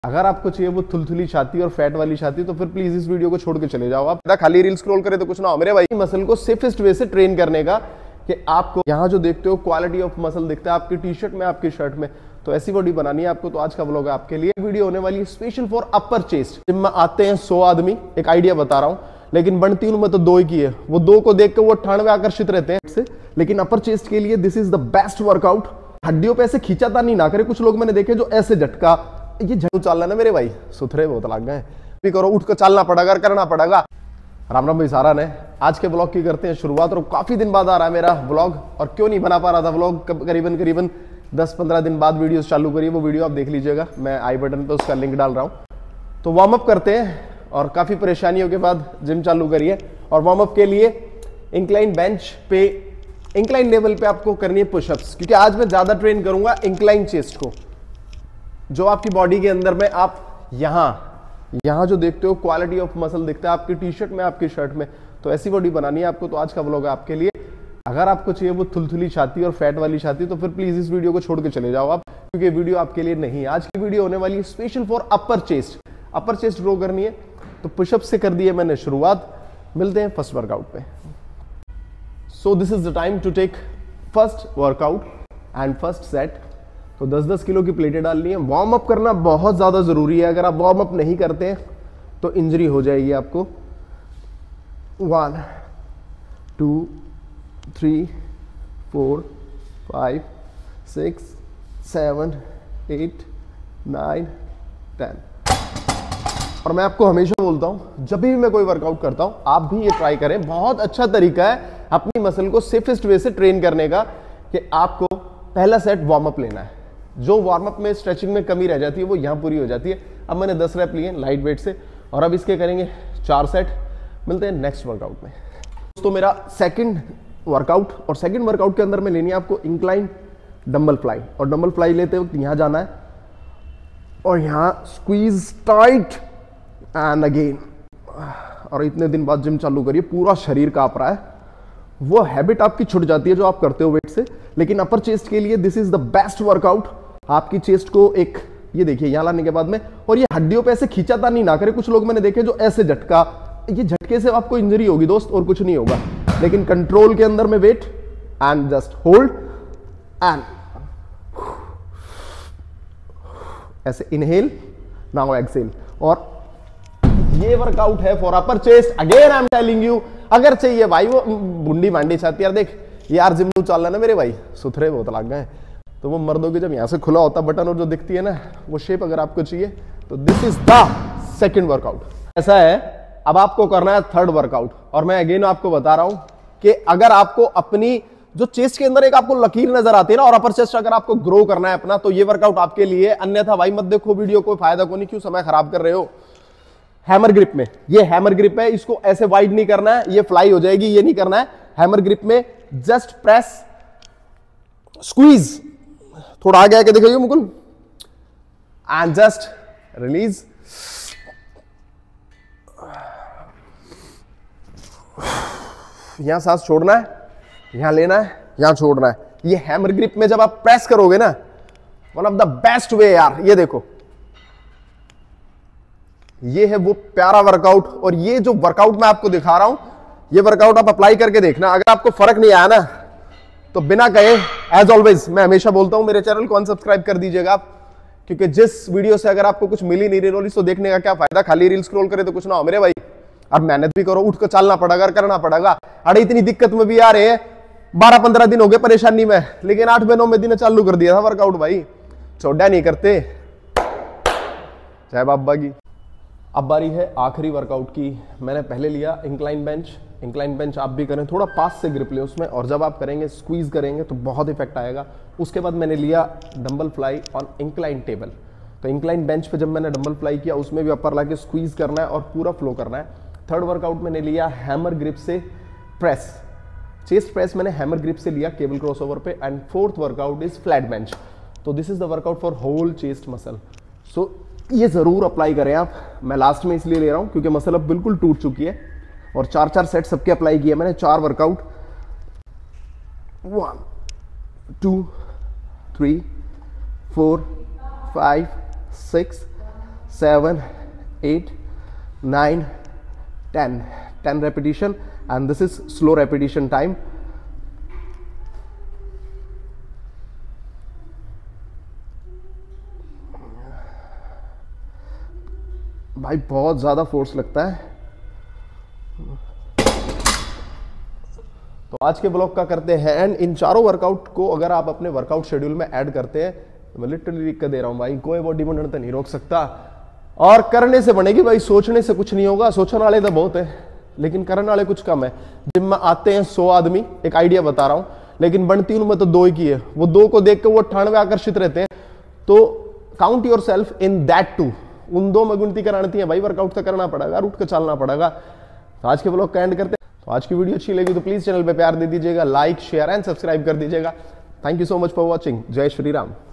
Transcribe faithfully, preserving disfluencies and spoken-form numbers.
अगर आपको चाहिए वो थुलथुली छाती और फैट वाली छाती तो फिर प्लीज इस वीडियो को छोड़ के चले जाओ। आप खाली रील स्क्रॉल करे तो कुछ ना हो मेरे भाई। मसल को सेफेस्ट वे से ट्रेन करने का कि आपको यहाँ जो देखते हो क्वालिटी ऑफ मसल दिखता है आपकी टी शर्ट में, आपकी शर्ट में, तो ऐसी बॉडी बनानी है आपको। तो आज का व्लॉग है आपके लिए। वीडियो होने वाली है special for upper chest. Gym में आते हैं सौ आदमी, एक आइडिया बता रहा हूँ, लेकिन बनती उनमें तो दो ही की है। वो दो को देख के वो अट्ठानवे आकर्षित रहते हैं से, लेकिन अपर चेस्ट के लिए this is the best workout. हड्डियों पे ऐसे खींचाता नहीं ना करे। कुछ लोग मैंने देखे जो ऐसे झटका, ये झटू चल ना मेरे भाई, सुथरे बहुत लग गए। भी करो, उठ कर चलना पड़ेगा, करना पड़ेगा। राम राम भाई सारा ने। आज के ब्लॉग की करते हैं शुरुआत। और काफी दिन बाद आ रहा है मेरा ब्लॉग, और क्यों नहीं बना पा रहा था ब्लॉग, करीबन करीबन दस पंद्रह दिन बाद वीडियोस चालू करिए। वो वीडियो आप देख लीजिएगा, मैं आई बटन पे उसका लिंक डाल रहा हूँ। तो वार्म अप करते हैं, और काफी परेशानियों के बाद जिम चालू करिए। और वार्म अप के लिए इंक्लाइन बेंच पे, इंक्लाइन लेवल पे आपको करनी है पुशअप्स, क्योंकि आज मैं ज्यादा ट्रेन करूंगा इंक्लाइन चेस्ट को। जो आपकी बॉडी के अंदर में आप यहाँ यहाँ जो देखते हो क्वालिटी ऑफ मसल दिखता है आपकी टी शर्ट में, आपकी शर्ट में, तो ऐसी बॉडी बनानी है आपको। तो आज का व्लॉग है आपके लिए। अगर आपको चाहिए वो थुलथुली छाती और फैट वाली छाती तो फिर प्लीज इस वीडियो को छोड़ के चले जाओ आप, क्योंकि वीडियो आपके लिए नहीं है। आज की वीडियो होने वाली है special for upper chest. Upper chest grow करनी है तो पुशअप से कर दिए मैंने शुरुआत। मिलते हैं फर्स्ट वर्कआउट पे। So this is the time to take first workout and first set. तो दस दस किलो की प्लेटें डालनी है। वार्म अप करना बहुत ज़्यादा ज़रूरी है। अगर आप वार्म अप नहीं करते हैं तो इंजरी हो जाएगी आपको। One two three four five six seven eight nine ten. और मैं आपको हमेशा बोलता हूँ, जब भी मैं कोई वर्कआउट करता हूँ आप भी ये ट्राई करें। बहुत अच्छा तरीका है अपनी मसल को सेफेस्ट वे से ट्रेन करने का कि आपको पहला सेट वार्म अप लेना है। जो वार्म अप में स्ट्रेचिंग में कमी रह जाती है वो यहाँ पूरी हो जाती है। अब मैंने दस रैप लिए लाइट वेट से, और अब इसके करेंगे चार सेट। मिलते हैं नेक्स्ट वर्कआउट में। तो मेरा सेकंड वर्कआउट, और सेकंड वर्कआउट के अंदर में लेनी है आपको इंक्लाइन डंबल फ्लाई। और डंबल फ्लाई लेते वक्त यहाँ जाना है और यहाँ स्क्वीज टाइट एंड अगेन। और इतने दिन बाद जिम चालू करिए, पूरा शरीर कांप रहा है। वो हैबिट आपकी छूट जाती है जो आप करते हो वेट से। लेकिन अपर चेस्ट के लिए this is the best workout. आपकी चेस्ट को एक, ये देखिए यहाँ लाने के बाद में, और ये हड्डियों पे ऐसे खींचाता नहीं ना करे। कुछ लोग मैंने देखे जो ऐसे झटका, ये झटके से आपको इंजरी होगी दोस्त, और कुछ नहीं होगा। लेकिन कंट्रोल के अंदर में weight and just hold and ऐसे इनहेल, नाउ एक्सहेल। और ये वर्कआउट है for upper chest. Again I am telling you, अगर चाहिए भाई वो बुंडी मांडी छाती, यार देख यार जिम चल रहा है ना मेरे भाई, सुथरे बहुत लग गए। तो वो मर्दों के जब यहाँ से खुला होता बटन और जो दिखती है ना वो शेप, अगर आपको चाहिए तो this is the second workout. ऐसा है, अब आपको करना है थर्ड वर्कआउट। और मैं अगेन आपको बता रहा हूं कि अगर आपको अपनी जो चेस्ट के अंदर एक आपको लकीर नजर आती है ना, और अपर चेस्ट अगर आपको ग्रो करना है अपना, तो ये वर्कआउट आपके लिए। अन्यथा भाई मत देखो वीडियो, कोई फायदा को नहीं, क्यों समय खराब कर रहे हो। हैमर ग्रिप में, ये हैमर ग्रिप है, इसको ऐसे वाइड नहीं करना है, ये फ्लाई हो जाएगी, ये नहीं करना है। हैमर ग्रिप में जस्ट प्रेस, स्क्वीज, थोड़ा आगे आके दिखाइए मुकुल, एंड जस्ट रिलीज। यहां सांस छोड़ना है, यहां लेना है, यहां छोड़ना है। ये हैमर ग्रिप में जब आप प्रेस करोगे ना, one of the best way यार। ये देखो, ये है वो प्यारा वर्कआउट। और ये जो वर्कआउट मैं आपको दिखा रहा हूं, ये वर्कआउट आप अप्लाई करके देखना। अगर आपको फर्क नहीं आया ना तो बिना कहे, एज ऑलवेज मैं हमेशा बोलता हूं, मेरे चैनल को अनसब्सक्राइब कर दीजिएगा आप, क्योंकि जिस वीडियो से अगर आपको कुछ मिली नहीं रही तो देखने का क्या फायदा। खाली रील स्क्रॉल करे तो कुछ ना हो मेरे भाई। अब मेहनत भी करो, उठ कर चलना पड़ेगा, करना पड़ेगा। अरे इतनी दिक्कत में भी आ रहे हैं, बारह पंद्रह दिन हो गए परेशानी में, लेकिन आठवें नौवें दिन चालू कर दिया था वर्कआउट भाई। छोड़ा नहीं करते। जय बाबा की। अब बारी है आखिरी वर्कआउट की। मैंने पहले लिया इंक्लाइन बेंच। इंक्लाइन बेंच आप भी करें, थोड़ा पास से ग्रिप ले उसमें, और जब आप करेंगे स्क्वीज करेंगे तो बहुत इफेक्ट आएगा। उसके बाद मैंने लिया dumbbell fly on incline table. तो इंक्लाइन बेंच पे जब मैंने डंबल फ्लाई किया, उसमें भी अपर लाके स्क्वीज करना है और पूरा फ्लो करना है। थर्ड वर्कआउट मैंने लिया हैमर ग्रिप से प्रेस, चेस्ट प्रेस मैंने हैमर ग्रिप से लिया केबल क्रॉसओवर पे। And fourth workout is flat bench. तो this is the workout for whole chest muscle. So ये जरूर अप्लाई करें आप। मैं लास्ट में इसलिए ले रहा हूं क्योंकि मसल अब बिल्कुल टूट चुकी है, और चार चार सेट सबके अप्लाई किए मैंने, चार workout. One two three four five six seven, eight, nine, ten. ten repetition, and this is slow repetition time. भाई बहुत ज़्यादा फोर्स लगता है। तो आज के ब्लॉग का करते हैं एंड इन चारों वर्कआउट को अगर आप अपने वर्कआउट शेड्यूल में ऐड करते हैं तो मैं लिटरली लिख कर दे रहा हूं भाई, कोई बॉडी बिल्डर तो नहीं रोक सकता। और करने से बनेगी भाई, सोचने से कुछ नहीं होगा। सोचने वाले तो बहुत है लेकिन करने वाले कुछ कम है। जिम में आते हैं सौ आदमी, एक आइडिया बता रहा हूं, लेकिन बनती उनमें तो दो ही की है। वो दो को देख के वो अट्ठानवे आकर्षित रहते हैं। तो count yourself in that two, उन दो में गिनती करानी है भाई। वर्कआउट तो करना पड़ेगा, उठ के चलना पड़ेगा। तो आज के ब्लॉग का एंड करते हैं। तो आज की वीडियो अच्छी लगी तो प्लीज चैनल पे प्यार दे दीजिएगा, लाइक शेयर एंड सब्सक्राइब कर दीजिएगा। Thank you so much for watching. जय श्री राम।